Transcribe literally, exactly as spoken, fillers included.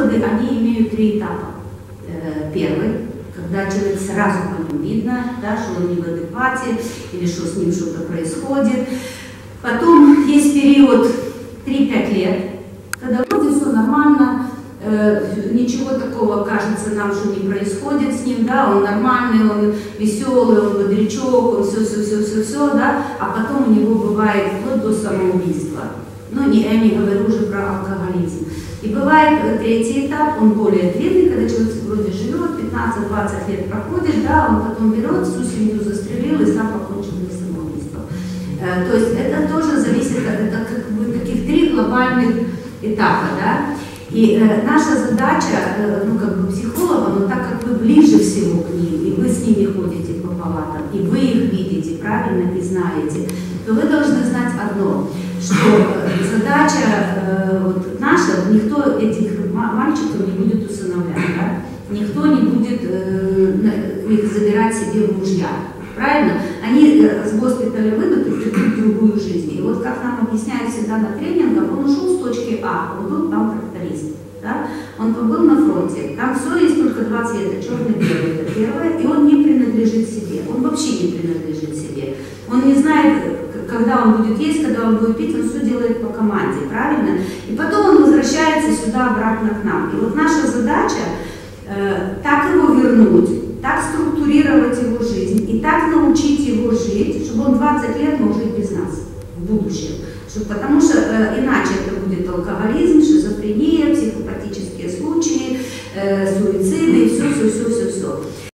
выводы, они имеют три этапа. Первый, когда человек сразу по нему видно, да, что он не в адеквате или что с ним что-то происходит. Потом есть период три-пять лет, когда вроде все нормально, э, ничего такого, кажется, нам что не происходит с ним, да, он нормальный, он веселый, он бодрячок, он все-все-все-все-все, да, а потом у него бывает вплоть до самоубийства. Ну, не, я не говорю уже про алкоголизм. И бывает третий этап, он более длинный, когда человек вроде живет, пятнадцать-двадцать лет проходит, да, он потом берет, всю семью застрелил и сам покончил самоубийством. Э, то есть это тоже зависит, это как бы таких три глобальных этапа, да. И э, наша задача, э, ну как бы психолога, но так как вы ближе всего к ним, и вы с ними ходите по палатам, и вы их видите правильно и знаете, то вы должны знать одно, что э, задача э, вот наша, никто этих мальчиков не будет усыновлять, да? Никто не будет э, их забирать себе в мужья. Правильно? Они э, с госпиталя выйдут и придут в другую жизнь. И вот как нам объясняют всегда на тренингах, он ушел с точки А, он был там тракторист. Да? Он побыл на фронте. Там все есть только два цвета, черный и белый. Это первое. И он не принадлежит себе. Он вообще не принадлежит себе. Он не знает, когда он будет есть, когда он будет пить, он все делает по команде, правильно? И потом он возвращается сюда обратно к нам. И вот наша задача э, так его вернуть, так структурировать его жизнь и так научить его жить, чтобы он двадцать лет мог жить без нас в будущем. Чтобы, потому что э, иначе это будет алкоголизм, шизофрения, психопатические случаи, э, суициды и все-все-все-все-все.